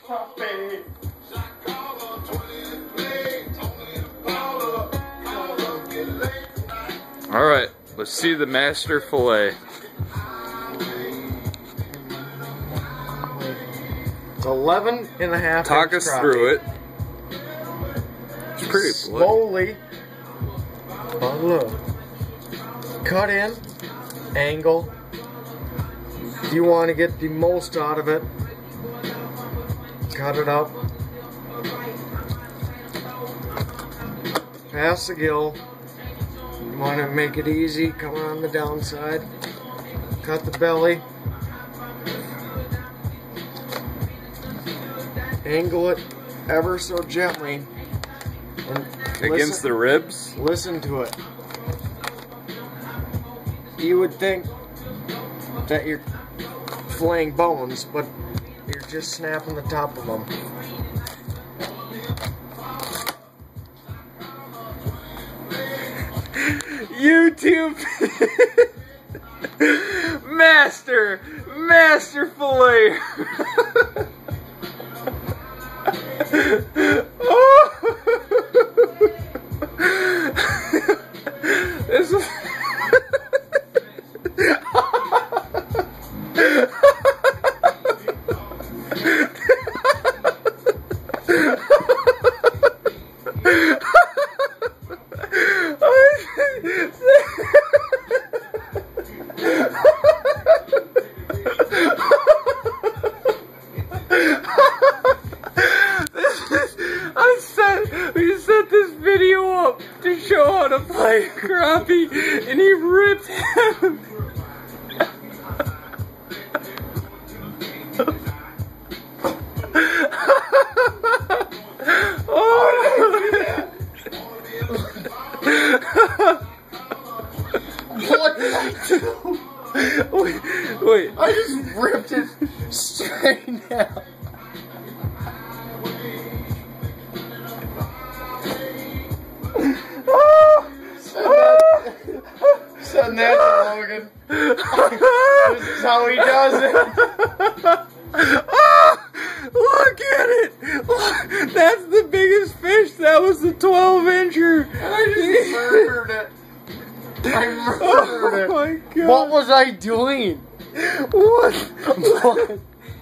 Crappie. All right, let's see the master fillet. It's 11.5. Talk us through it. It's pretty slowly. Oh look. Cut in, angle. You want to get the most out of it. Cut it up. Pass the gill. You want to make it easy, come on the downside. Cut the belly. Angle it ever so gently. And against the ribs? Listen to it. You would think that you're filleting bones, but you're just snapping the top of them. YouTube master fillet. Oh. This is we set this video up to show how to play crappie, and he ripped him. What did I do? Wait. I just ripped it straight down. Send that to Logan. This is how he does it. Oh, look at it! Look, that's the biggest fish. That was the 12-incher. And I just murdered it. I murdered it. Oh my God. What was I doing? What?